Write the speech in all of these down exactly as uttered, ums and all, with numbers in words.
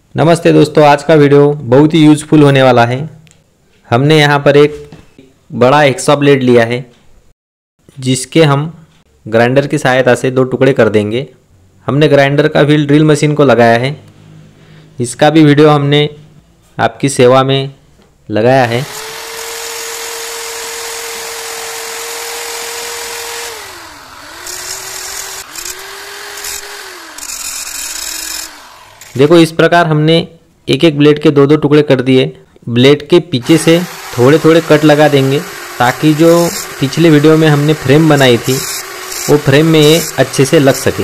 नमस्ते दोस्तों, आज का वीडियो बहुत ही यूज़फुल होने वाला है। हमने यहाँ पर एक बड़ा हेक्सा ब्लेड लिया है जिसके हम ग्राइंडर की सहायता से दो टुकड़े कर देंगे। हमने ग्राइंडर का व्हील ड्रिल मशीन को लगाया है। इसका भी वीडियो हमने आपकी सेवा में लगाया है। देखो, इस प्रकार हमने एक एक ब्लेड के दो दो टुकड़े कर दिए। ब्लेड के पीछे से थोड़े थोड़े कट लगा देंगे ताकि जो पिछले वीडियो में हमने फ्रेम बनाई थी वो फ्रेम में ये अच्छे से लग सके।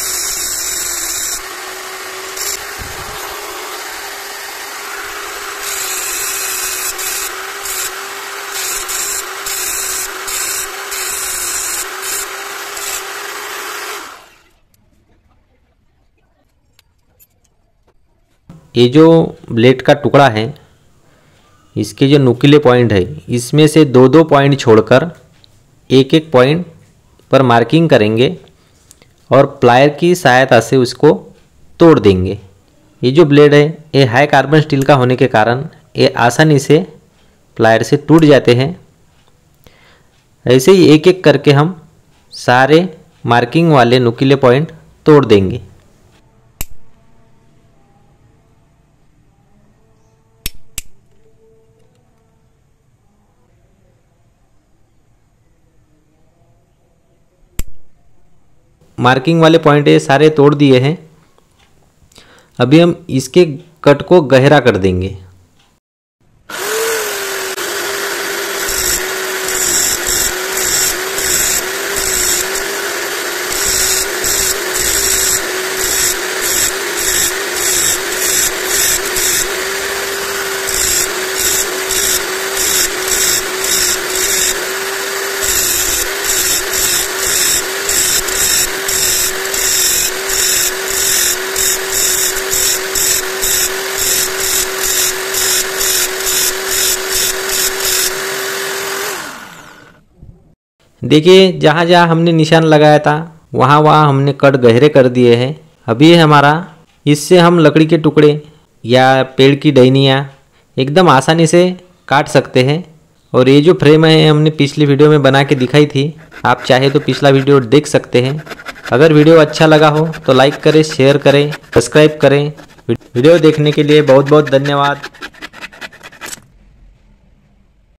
ये जो ब्लेड का टुकड़ा है, इसके जो नुकीले पॉइंट है, इसमें से दो दो पॉइंट छोड़कर एक एक पॉइंट पर मार्किंग करेंगे और प्लायर की सहायता से उसको तोड़ देंगे। ये जो ब्लेड है ये हाई कार्बन स्टील का होने के कारण ये आसानी से प्लायर से टूट जाते हैं। ऐसे ही एक एक करके हम सारे मार्किंग वाले नुकीले पॉइंट तोड़ देंगे। मार्किंग वाले पॉइंट ये सारे तोड़ दिए हैं। अभी हम इसके कट को गहरा कर देंगे। देखिए, जहाँ जहाँ हमने निशान लगाया था वहाँ वहाँ हमने कट गहरे कर दिए हैं। अभी ये हमारा, इससे हम लकड़ी के टुकड़े या पेड़ की डंडियाँ एकदम आसानी से काट सकते हैं। और ये जो फ्रेम है हमने पिछली वीडियो में बना के दिखाई थी, आप चाहे तो पिछला वीडियो देख सकते हैं। अगर वीडियो अच्छा लगा हो तो लाइक करें, शेयर करें, सब्सक्राइब करें। वीडियो देखने के लिए बहुत बहुत धन्यवाद।